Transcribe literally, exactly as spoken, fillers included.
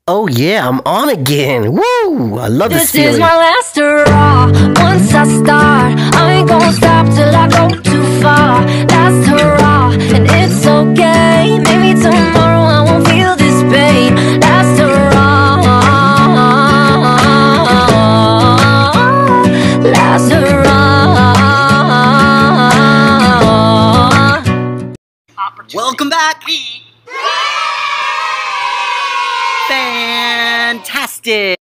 Oh yeah, I'm on again. Woo! I love this, This is feeling. my last hurrah. Once I start, I ain't gonna stop till I go too far. Last hurrah, and it's okay. Maybe tomorrow I won't feel this pain. Last hurrah, last hurrah. Welcome back. Fantastic.